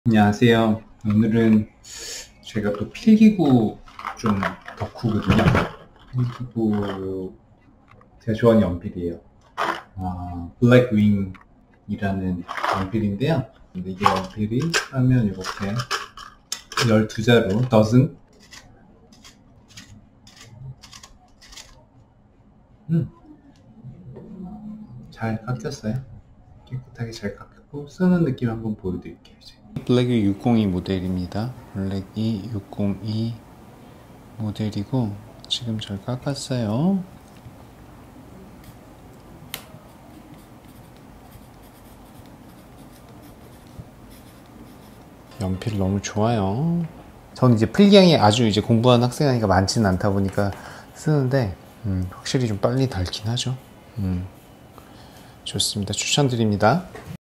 안녕하세요. 오늘은 제가 또 필기구 좀 덕후거든요. 필기구 제가 좋아하는 연필이에요. 블랙윙이라는 연필인데요. 근데 이게 연필이 하면 이렇게 12자로 더즌 잘 깎였어요. 깨끗하게 잘 깎였고 쓰는 느낌 한번 보여드릴게요. 이제. 블랙이 602 모델입니다. 블랙이 602 모델이고 지금 잘 깎았어요. 연필 너무 좋아요. 저는 이제 필기량이 아주 이제 공부하는 학생이니까 많지는 않다 보니까 쓰는데 확실히 좀 빨리 닳긴 하죠. 좋습니다. 추천드립니다.